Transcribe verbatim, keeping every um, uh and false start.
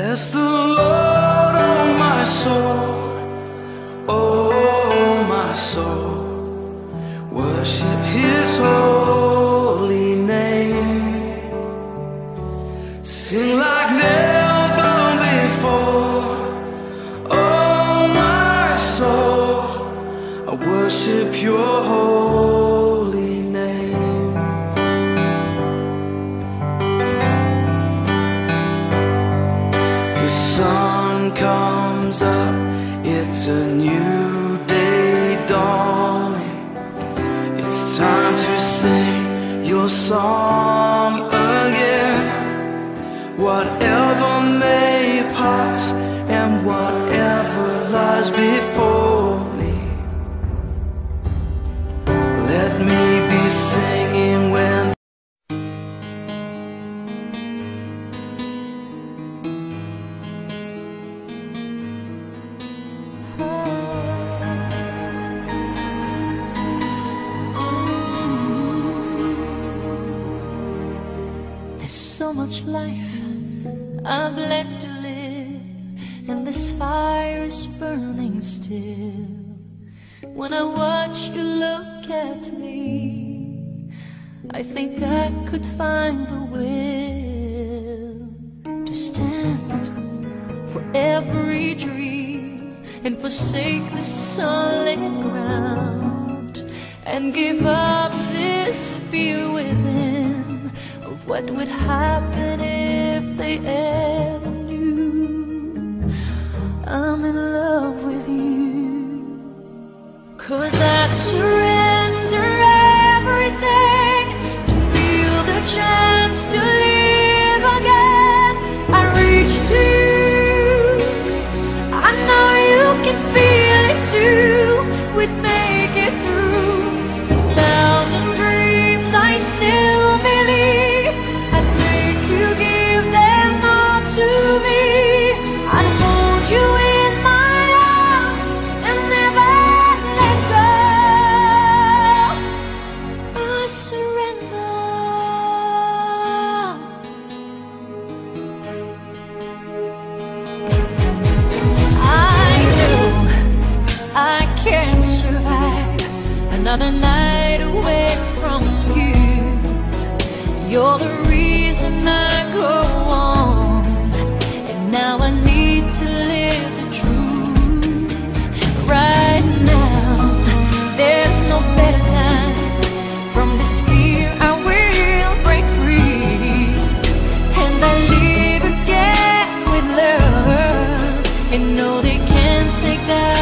Bless the Lord, oh my soul, oh my soul. Worship His holy name. Sing like never before. Oh my soul, I worship Your holy name. The sun comes up, it's a new day dawning. It's time to sing Your song again. Whatever may pass and whatever lies before me, let me be singing when so much life I've left to live, and this fire is burning still. When I watch you look at me, I think I could find the will to stand for every dream and forsake the solid ground and give up this fear within of what would happen if they ever knew I'm in love with you. 'Cause I'd surrender everything to feel the chance to live again. I reach to you, I know you can feel it too. We'd make it through a thousand dreams, I still believe. I'd make you give them all to me. I'd hold you in my arms and never let go. I surrender. I know I can't survive another night away from you. You're the reason I go on, and now I need to live the truth. Right now, there's no better time. From this fear I will break free, and I live again with love, and no, they can't take that